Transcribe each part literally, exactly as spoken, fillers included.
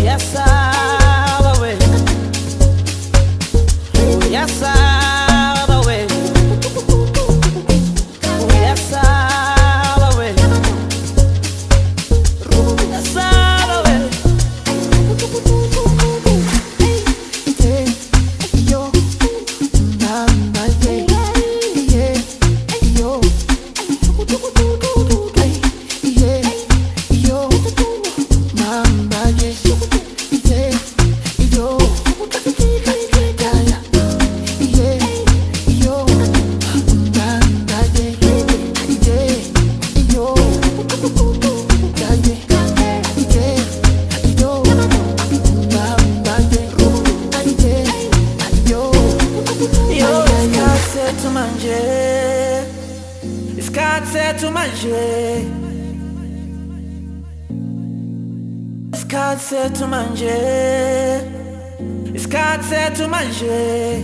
to manger. Escadse to manger. Escadse to manger.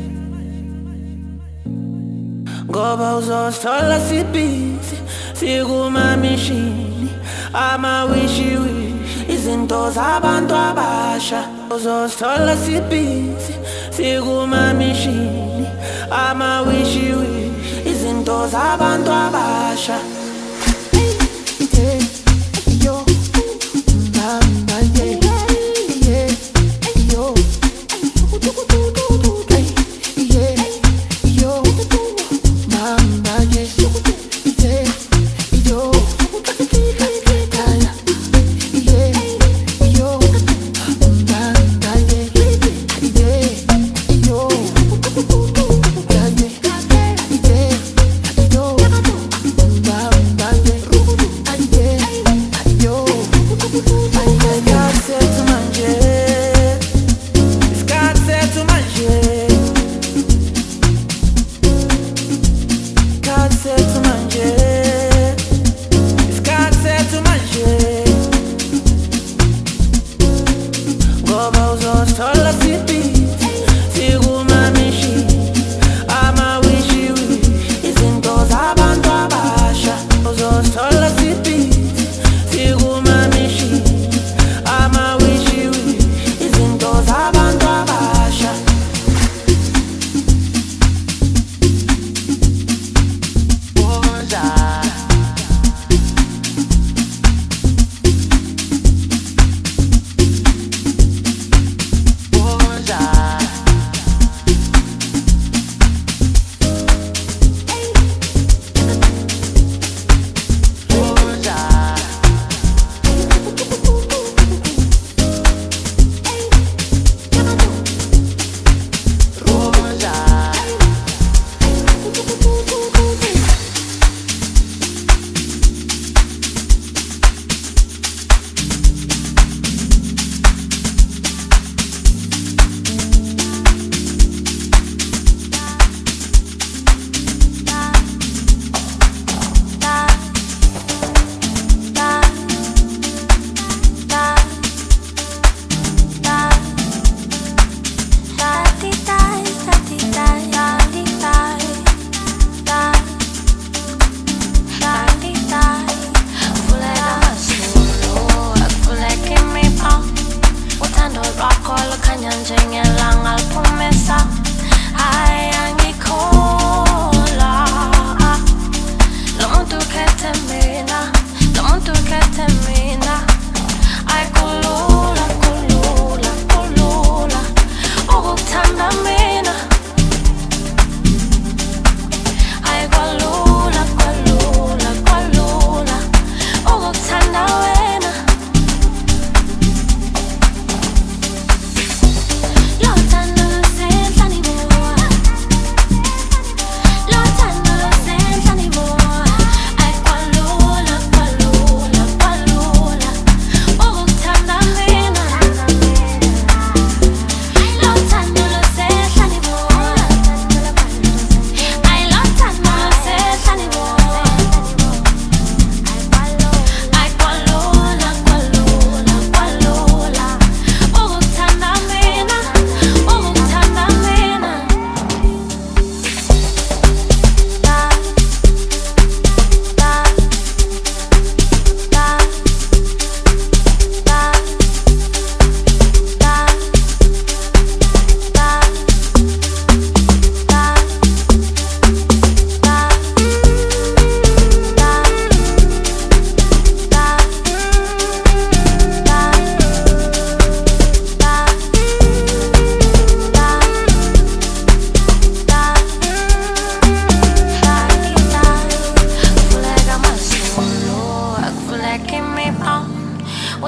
Ngoba uzosthola sibhizi sikuma mishini ama wishi wishi izinto zabantu abasha. Uzosthola sibhizi sikuma mishini ama wishi wishi izinto zabantu abasha. Die.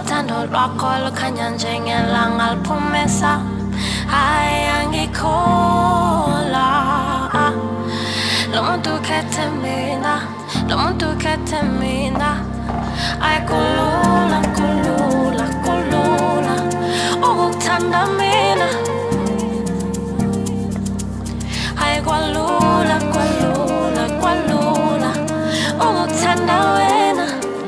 uthando lwakho lukhanya njengelanga liphumesa hayi angikhola lo muntu ukhethe mina lo muntu ukhethe mina ayikulula kulula kulula ukukuthanda mina hayi kwalula kwalula kwalula ukukuthanda wena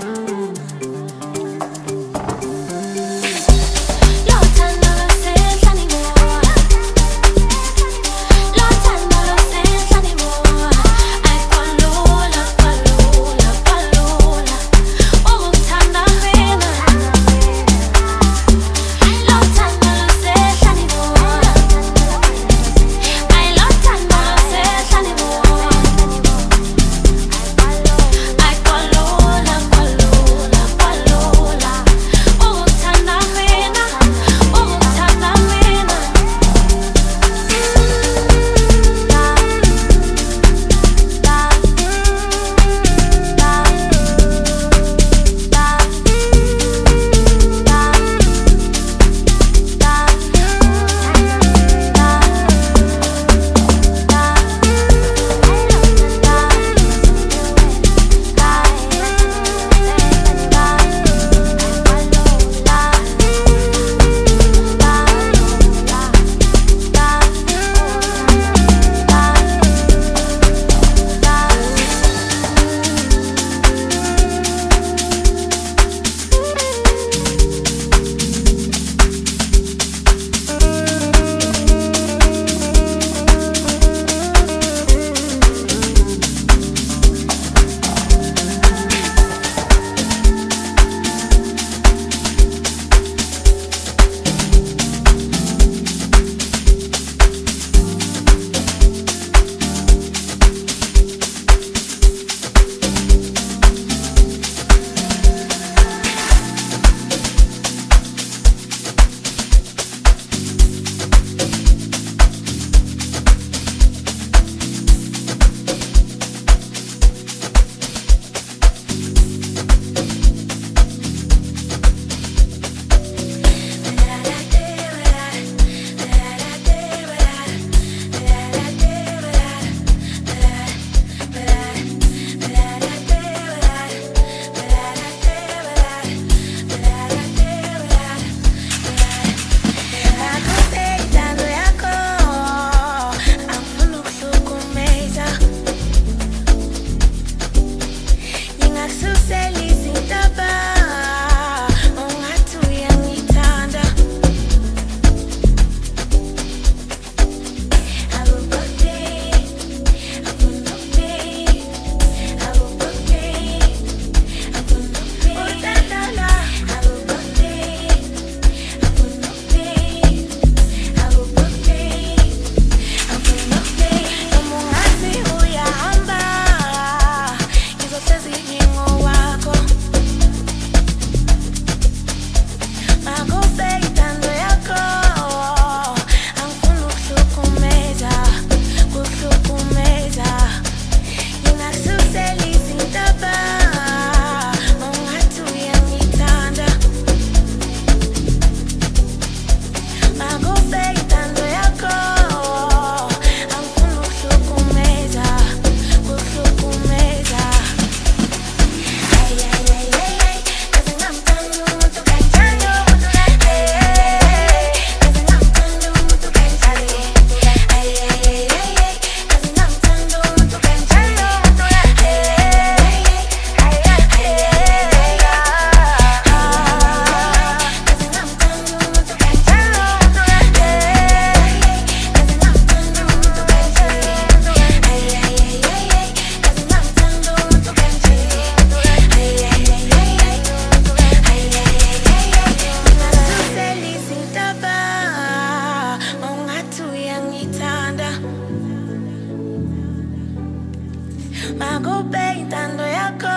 Makupeitando yako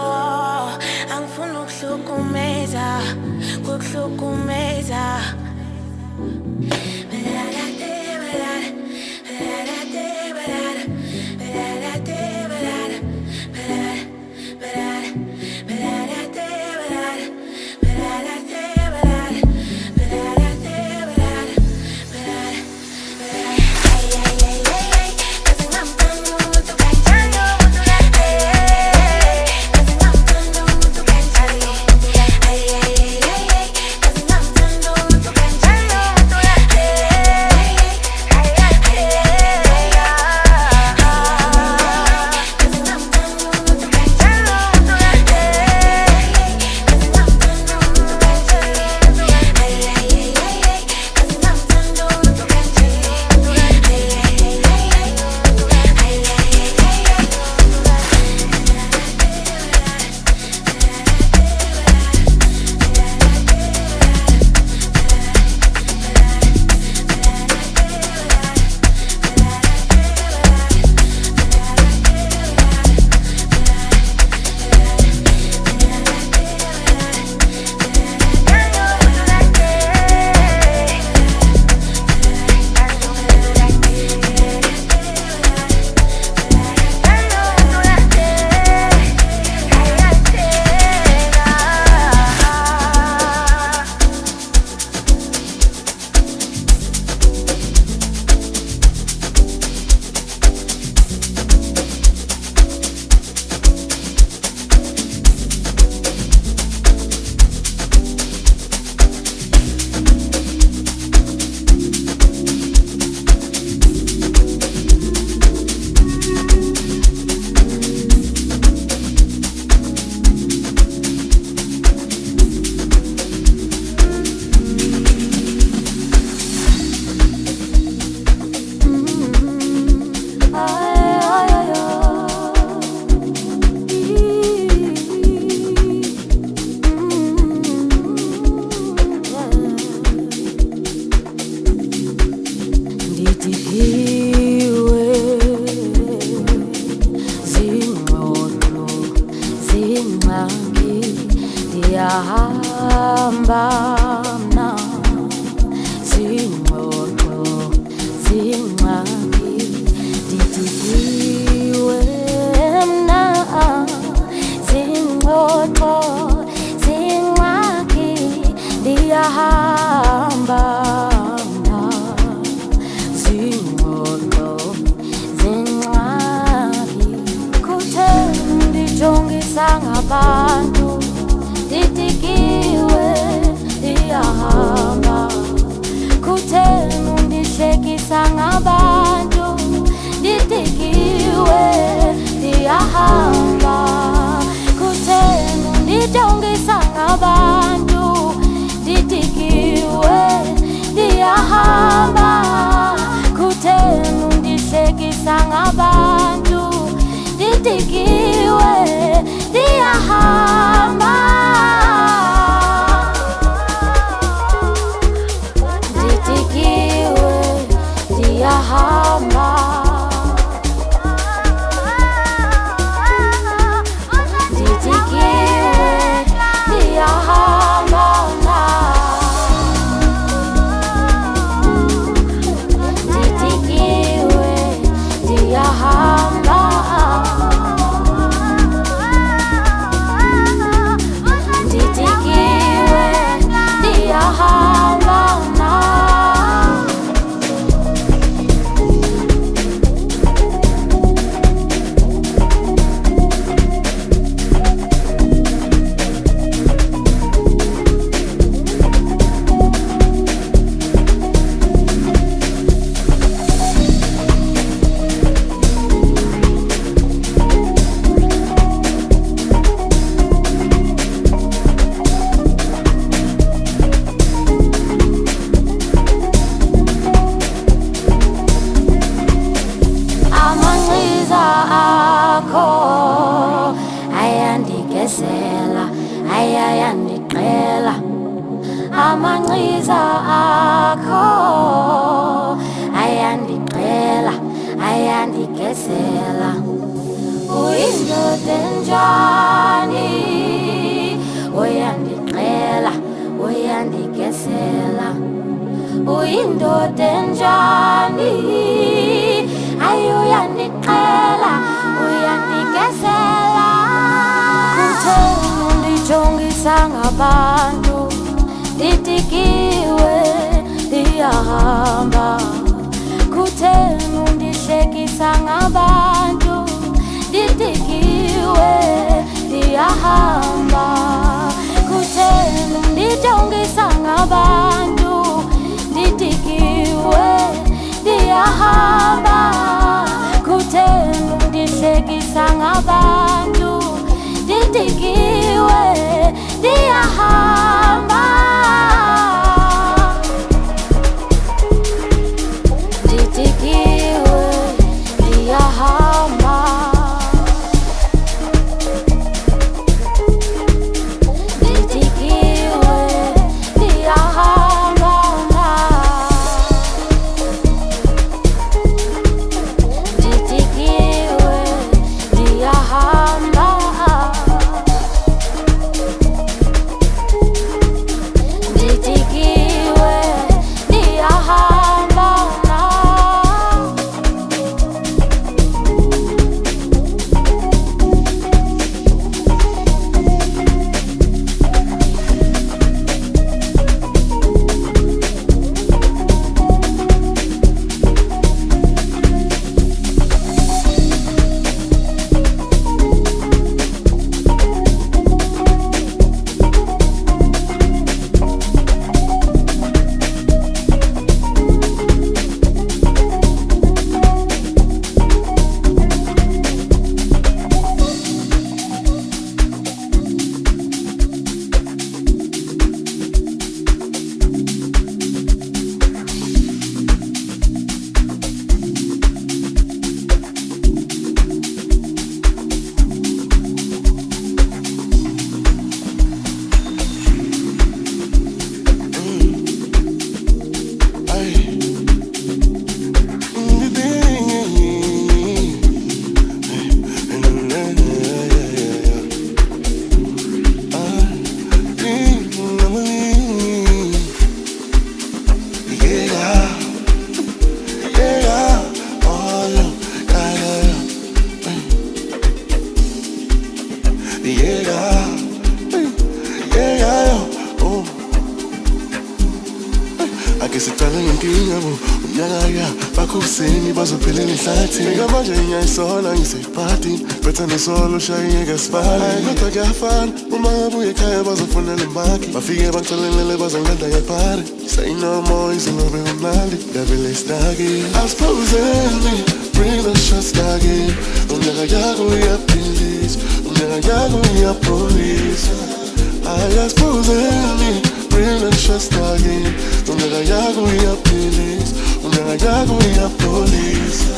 angifuna ukuhlukumeza ukuhlukumeza But ndiyahamba zingqondo zingxaki kutheni ndijongisa ngabantu ndidikiwe ndiyahamba kutheni ndihlekisa ngabantu ndidikiwe ndiyahamba kutheni ndijongisa ngabantu ndidikiwe ndiyahamba kutheni ndihlekisa ngabantu ndidikiwe ndiyahamba ndidikiwe ndiyahamba ayayandiqela amanxiza akho ayandiqela ayandigezela uyindoda enjani uyandiqela uyandigezela uyindoda enjani ayuyandiqela uyandigezela kutheni ndijongisa ngabantu ndidikiwe ndiyahamba kutheni ndihlekisa ngabantu ndidikiwe ndiyahamba kutheni ndijongisa ngabantu ndidikiwe ndiyahamba kutheni ndihlekisa ngabantu ndidikiwe ndiyahamba ndidikiwe ndiyahamba ake sitala nginkinga bo unyakaya bakusini bazophelela ihlathi ngamanje ngiyayisola ngisephathini betha nesolo shayeka sibali kodwa kuyafana uma ngabuye ekhaya bazofunela imbakhi bafike bangixolelele bazongilanda ngepari say no more izilobe umnandi ngabele staki I suppose me bring the shots again unyaka yako uyaphilisa unyaka yako uyapolisa I suppose me bring the shots again unyaka yako uyaphilisa unyaka yako uyapolisa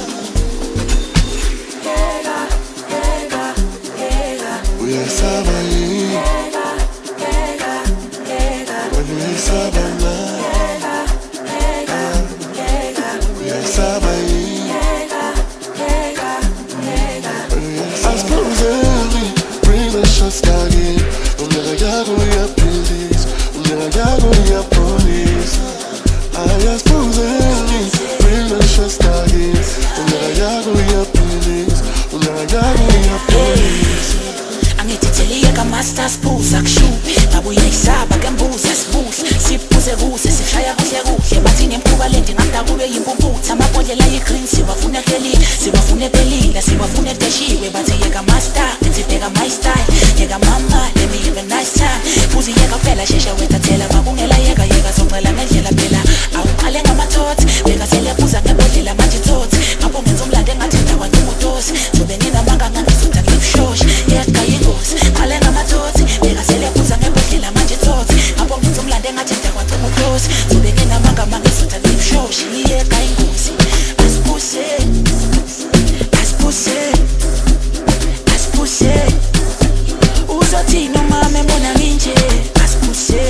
Llega, llega, llega. uyasaba yini Llega, llega, llega. wena uyasaba na Llega, llega, llega. uyasaba yini Llega, llega, llega. I suppose me bring the shots again unyaka yako uyaphilisa unyaka yako uyapolisa I suppose me bring the shots again unyaka yako uyaphilisa unyaka yako uyapolisa angithitheliye ka-master spools akushuphi ngabuye isaba kembuza sibuhle siphuze kuhle sishaya kuhle kuhle bathi ngempuka lendi ngada kube yimpumputha amabhodlela yi-green siwafune ekelile siwafune epelile siwafune edeshiwe bathi yeka master ngithibheka my style yeka mama let me have a nice time futhi yeka phela shesha wethathela makungela yeka yeka zongcela ngendlela phela awuqale ngamathothi bekasele buza ngebhodlela manje thothi ngapho ngenza umlando engathi ndawancuma utosi zobe nginamanga ngangisutha ngibushoshi yeka yingozi qale ngamathothi bekasele buza ngebhodlela manje thothi ngapho ngenza umlando engathi ndawancuma utosi zobe nginamanga ngangisutha ngibushoshi yeka yingozi asipuse asipuse asipuse uzothini uma memona nginje asipuse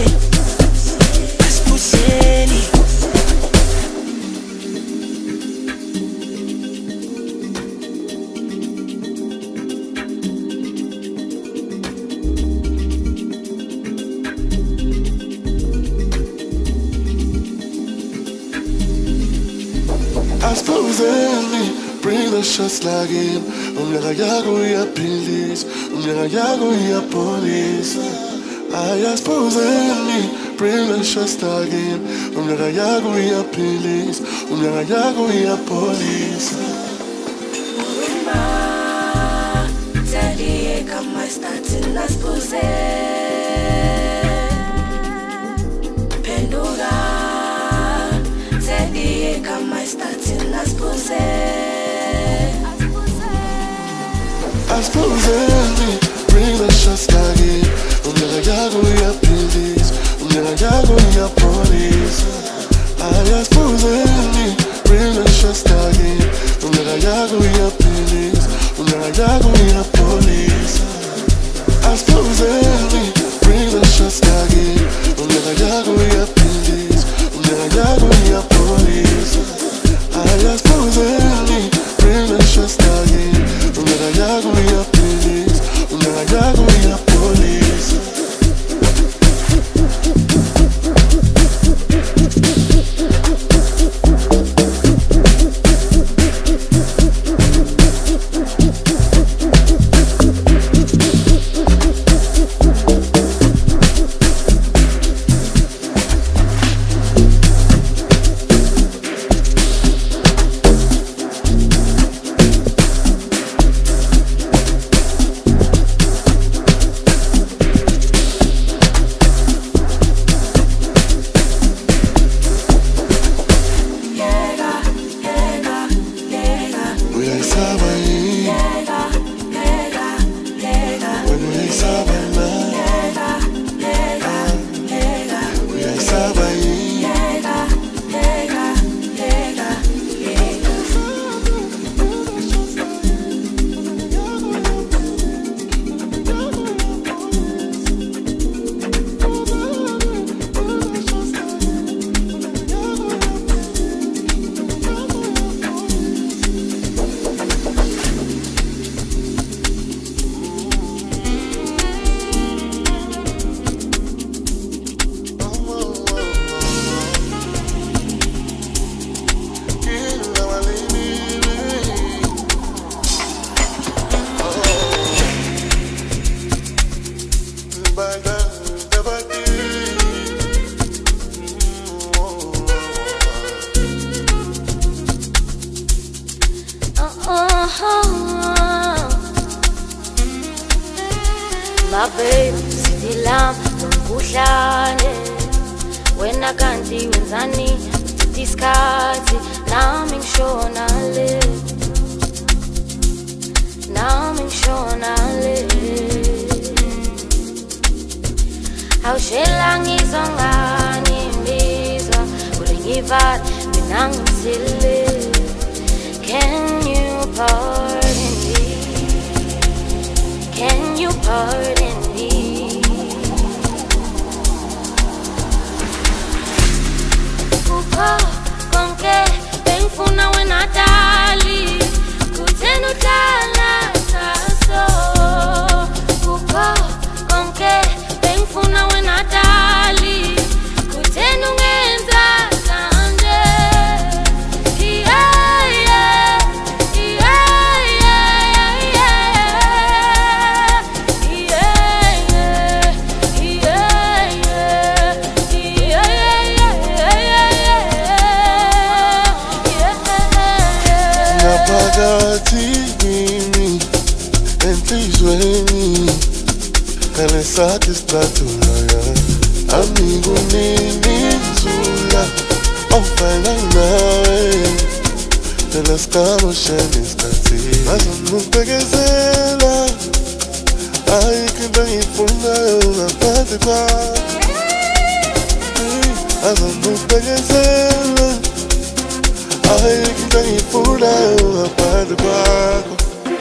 asipuseni I suppose me bring the shots like him unyaka yako uyaphilisa unyaka yako uyapolisa I suppose me bring the shots like him unyaka yako uyaphilisa unyaka yako uyapolisa Urumba, teddy, kama starting nas puse. Penduga, teddy, kama starting nas puse. I suppose me bring the shots like him unyaka yako uyaphilisa unyaka yako uyapolisa I suppose me bring the shots like him unyaka yako uyaphilisa unyaka yako uyapolisa I suppose me bring the shots like him unyaka yako uyaphilisa unyaka yako uyapolisa I suppose me bring the shots like him unyaka yako uyaphilisa unyaka yako uyapolisa babe sidilam kuhlane wena kanti wenzani isikhathi nami ngishona le nami ngishona le awushela ngizongani imizwa ulengivala mina ngisile. Can you pardon me? Can you pardon me? Kuko konke bengifuna wena dali kuthena udlala saso. Kuko konke bengifuna wena dali kuthena ungenza kanje. Napagatini enhlizweni kale satisfactoria amigo nini zula ofana nawe tela skamo sheniskati azonubegezela ayikida ngifuna ngaphandle kwakho azonubegezela ayikida ngifuna ngaphandle kwakho.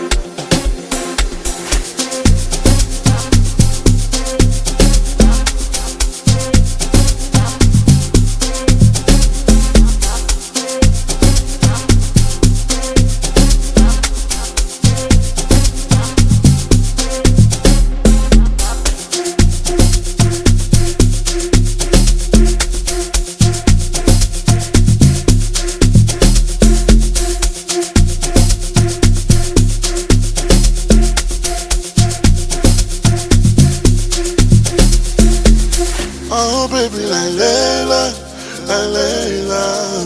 Oh baby, like Layla, like Layla.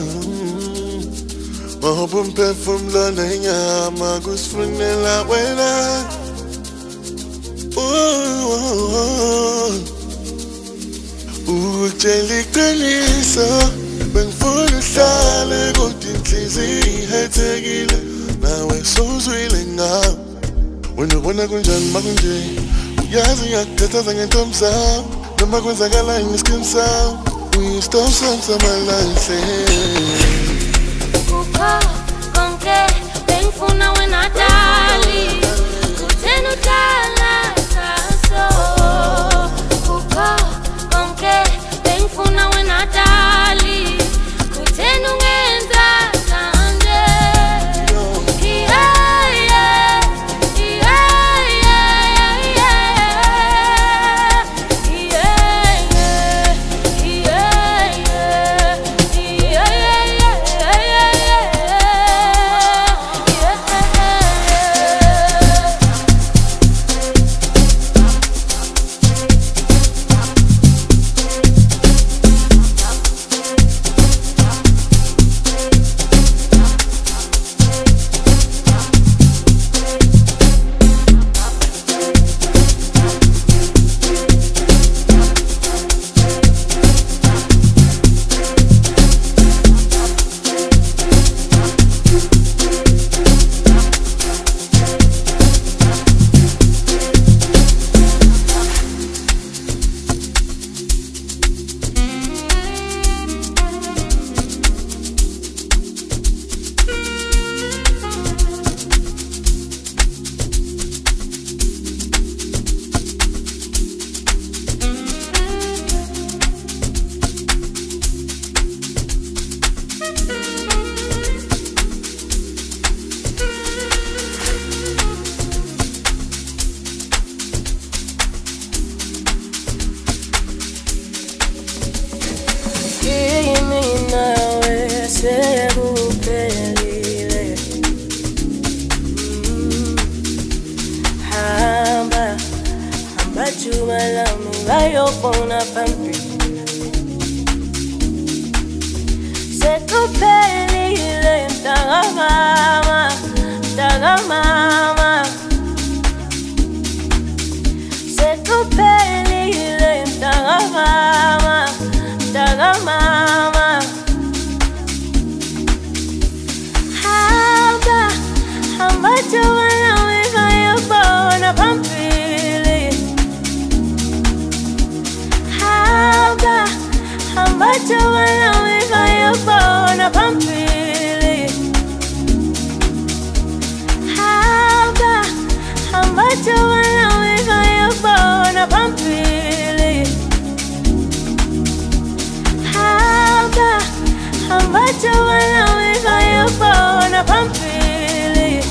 Mahubun perfume la niya, magus funela wena. Ooh, ooh, jelly kalisa, ben full sale, good in cheesy, head tegile. Now we're so thrilling now. When you wanna go John Magunji, yazi yakata zange thumbs up. Noma kwenzakala ngiskin sound we stop some my life. Kuko konke bengifuna wena dali kuthena udlala saso. Kuko konke bengifuna wena dali kuthena ungenza kanje. Mama, ambacho wanaweka bona pampili. Haba ambacho wanaweka bona pampili. Haba ambacho wanaweka bona pampili.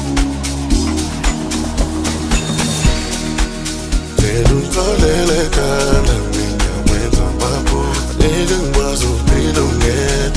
Telunkolele kana mina mwenza mapo nige ngwazo pino ngeko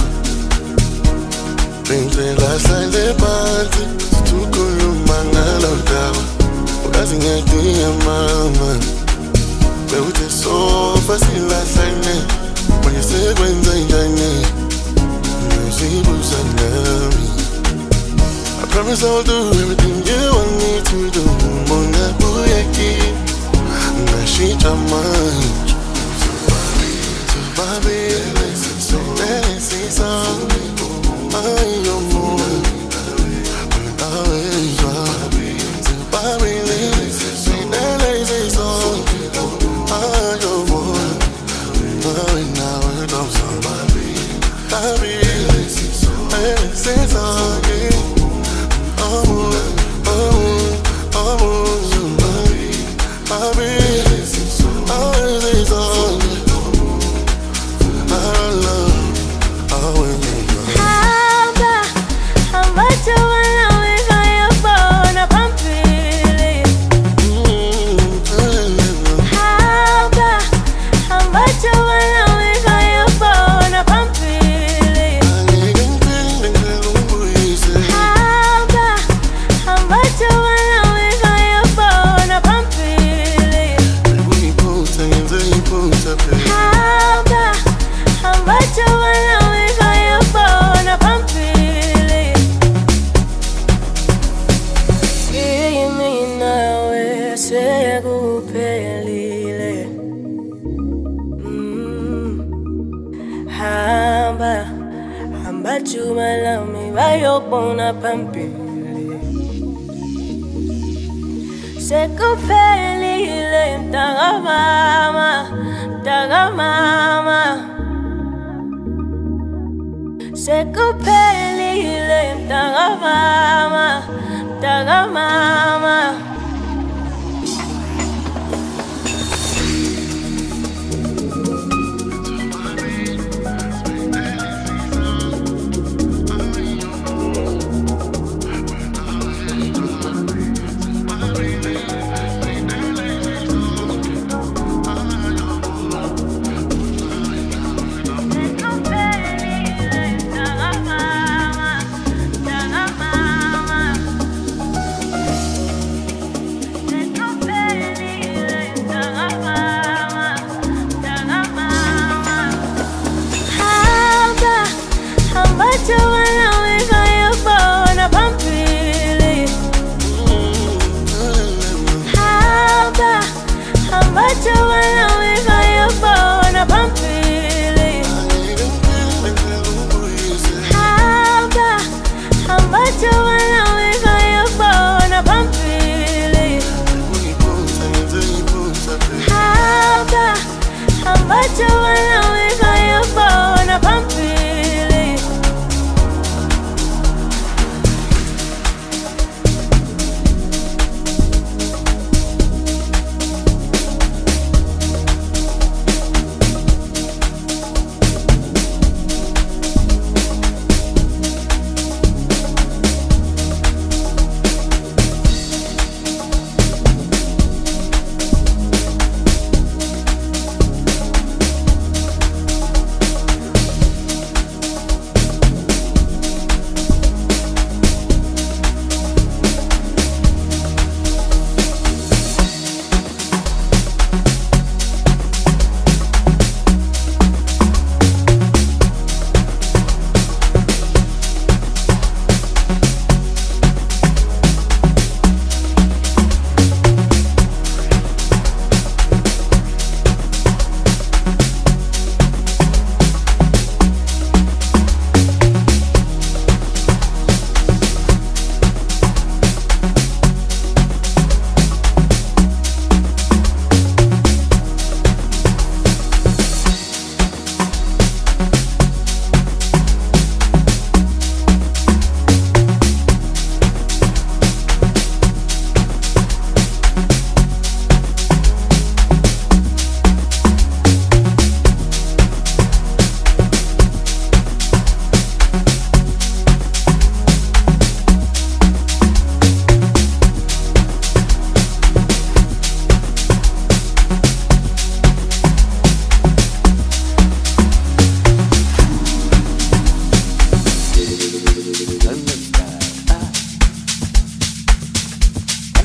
Bintela sale banzi Tukuluma ngalo dawa Ukazi ngeki ya mama Beute sofa sila sane Mwenye sekwenza njane Musibu sanami I promise I'll do everything you want me to do Mona kuyeki Nashita mind to baby, so let's see some. I your moon, when I wake up to baby, say that lazy song. I your moon, when I wake up so baby, let's see some. Oh, oh, oh, baby, baby. Bona pampili Sekupelile mtanga mama Mtanga mama Sekupelile mtanga mama Mtanga mama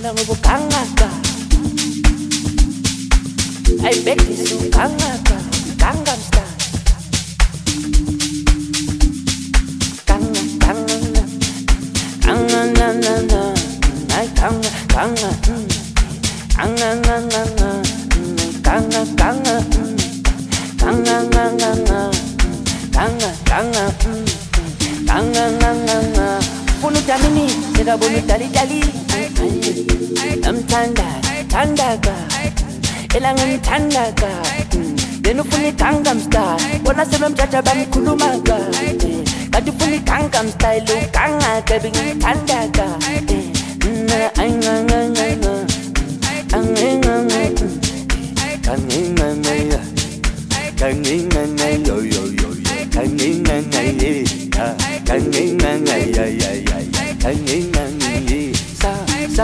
Mina ngubukangaka I bet it's ukangaka Gangnam Style Ganga ganga Ganga na na na I ganga ganga Ganga na na na Ganga ganga Ganga na na na Ganga ganga Ganga na na na Punu tamini Sega bunu tali tali Namtanda Tandaga Elangan tandaga Denu funi Gangnam Style Wana sebe mchacha bami kulumaga Kati funi Gangnam Style Lu kanga kebingi tandaga Anga anga anga Anga anga anga Anga anga anga Anga anga yo yo yo Anga anga anga Anga anga anga ya ya ya Anga anga anga Sa sa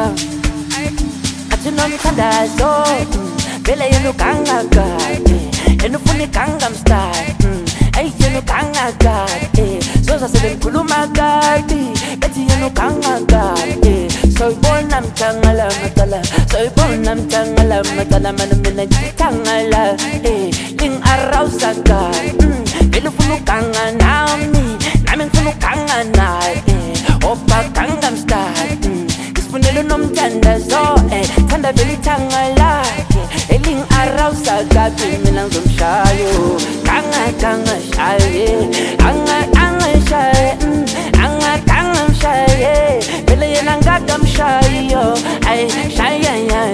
Atinoni kandazo Bele yenu kangaga Yenu funi Gangnam Style Ay yenu kangaga Sosa sebe mkulumaga Beti yenu kangaga Soy bona mtangala matala Soy bona mtangala matala Mana mina jitangala Ling arausaga Bele funu kanga nami Nami funu kanga na Opa Gangnam Style Isfunelo nomtanda so Tanda veli tangala Eling arausaga Mina ngumshayo Kanga kanga shaye Anga anga shaye Anga kanga shaye Bele yenanga gam shayo Ay shaye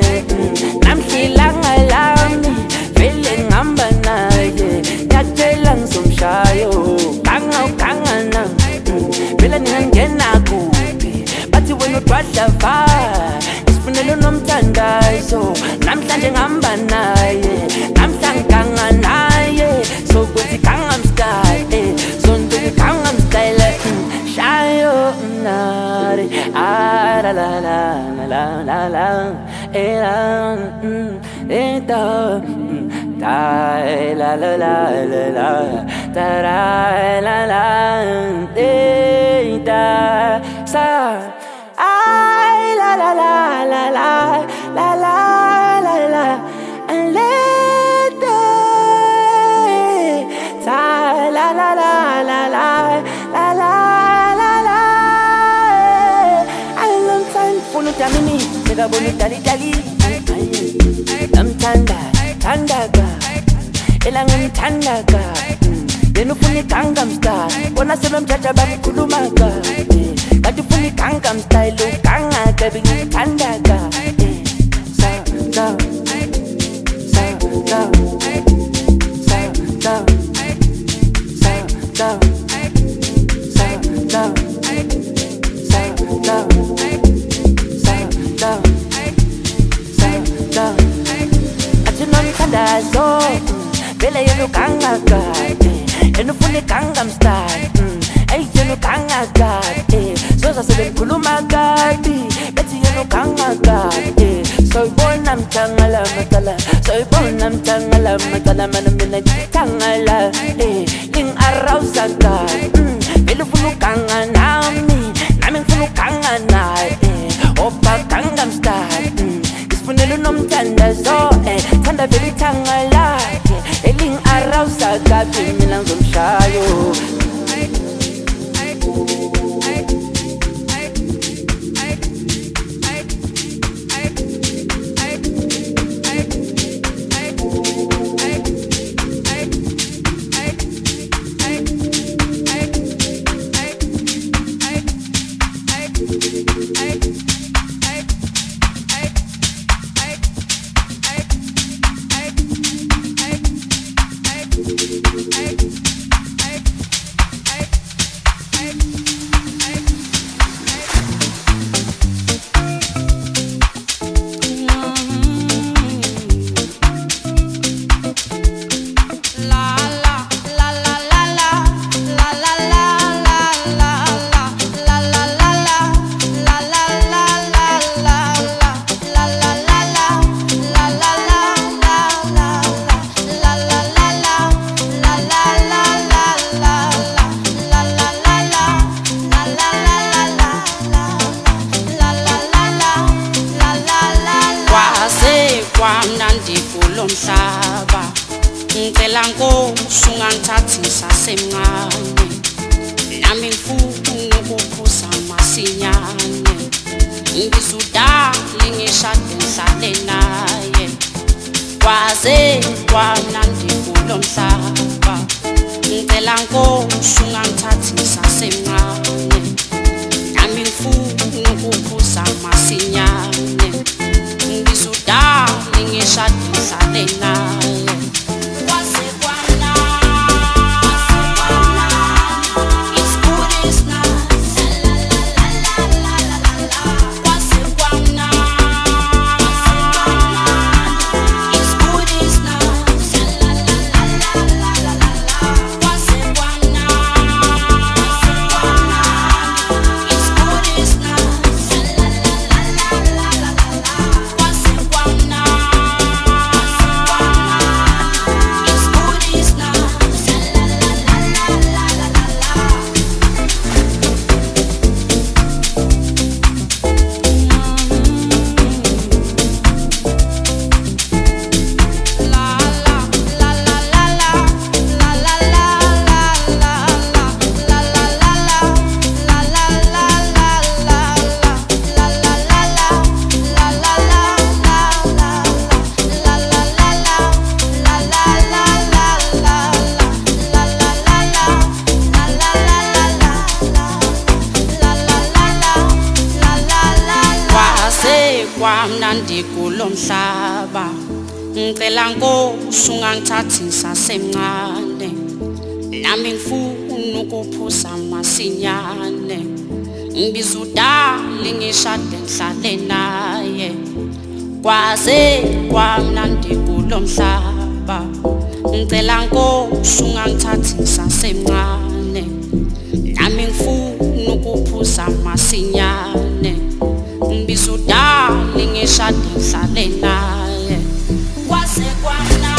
Namshilanga lami Bele ngamba naye Yatelang sumshayo Kanga kanga na Bele ningena kubi Bati wenu twasha va Isfunelo nomtandazo Namhlanje ngamba naye Namhlanganga naye So kuti Gangnam Style So ntuki Gangnam Style Shayo nare Ah la la la la la la Eh la Eh da Da la la la la la Da la la la Eh da Sa Ay la la la la la La la la la And let the Ta la la la la la La la la la I love time Funu tamini Sega bunu tali tali Namtanda Tandaga Elangan tandaga Denu funi Gangnam Style Wana sebe mchacha bami kulumaga Kati funi Gangnam Style Lu kanga kebingi tandaga Sa sa Sa sa Sa sa Sa sa Sa sa Sa sa Sa sa Sa sa Atinoni kandazo Bele yenu kangaga Yenu funi Gangnam Style Ay yenu kangaga Sosa sebe mkulumaga Beti yenu kangaga Soy bona mtangala matala Soy bona mtangala matala Mana mina jitangala Ling arausaga Bele funu kanga nami Nami funu kanga na Opa Gangnam Style Isfunelo nomtanda so Tanda veli tangala Eling arausaga Mina kulomhlaba ngicela Nkosi ungangithathi sasemncane nami ngifuna ukuphuza masinyane ngizudala ngishade ngihlale naye kwaze kwamnandi kulomhlaba ngicela Nkosi ungangithathi sasemncane nami ngifuna ukuphuza masinyane ngizudala ngishade ngihlale naye kwaze kwamnandi kulomhlaba ngicela Nkosi ungangithathi sasemncane nami ngifuna ukuphuza masinyane ngizudala ngishade ngihlale naye kwaze kwamnandi kulomhlaba ngicela Nkosi ungangithathi sasemncane nami ngifuna ukuphuza masinyane ngizudala ngishade ngihlale naye kwaze kwana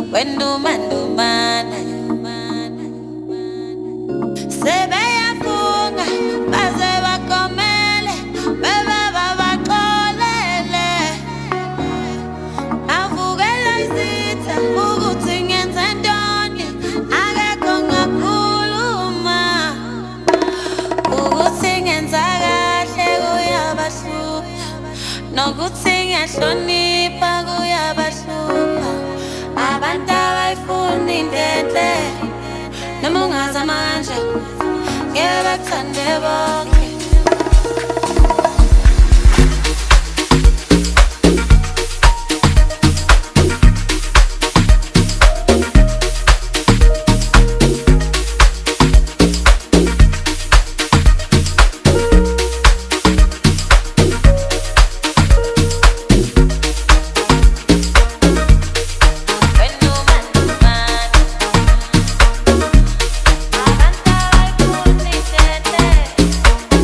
wendumandumane sebeyafunga baze bakomele bebe babaxolele avukela izitha ukuthi ngenze ntoni akekho ngakhuluma ukuthi ngenza kahle kuyabahlupha nokuthi ngiyahlonipha kuyabahlupha abantu abayifuni intenhle noma ungazama kanje ngeke bakuthande bonke Abantu abayifuni intenhle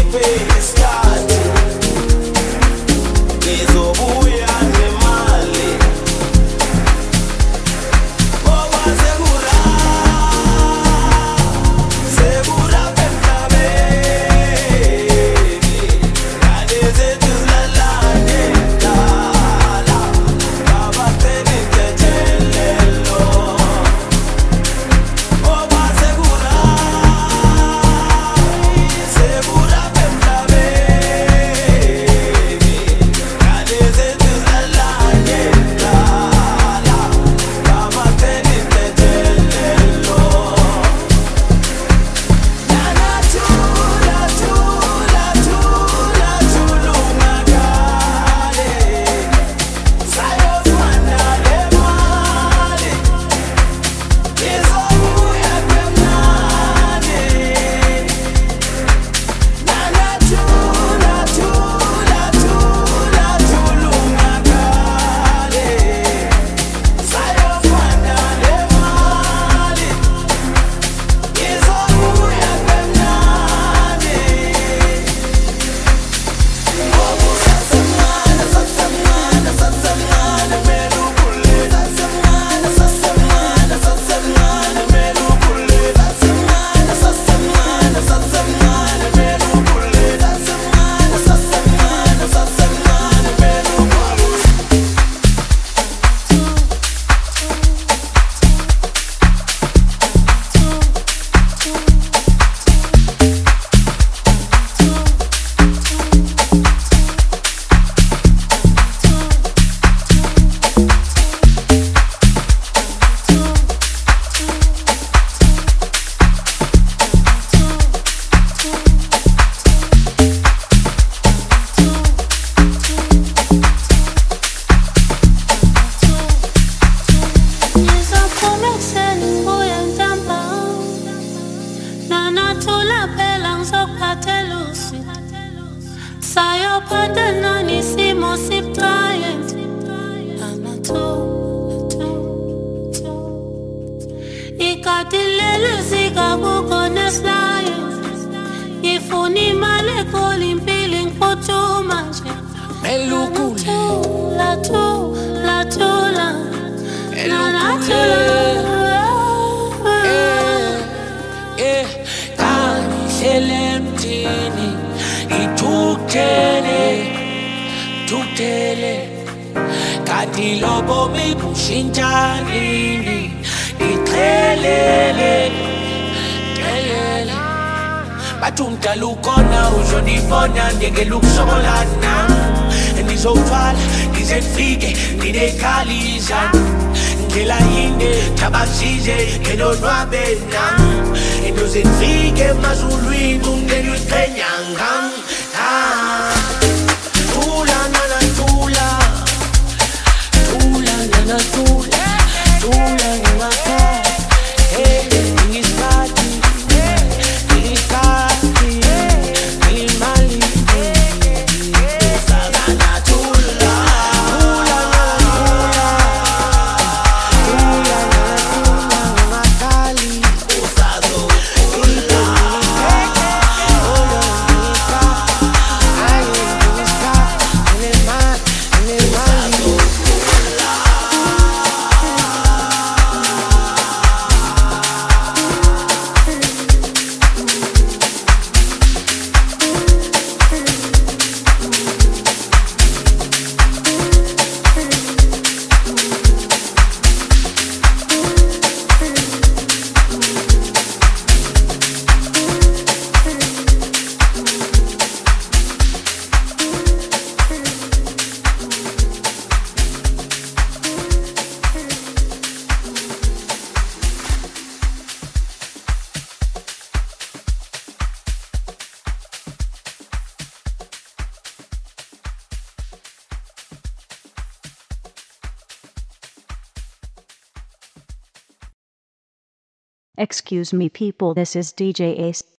Excuse me people, this is D J Ace.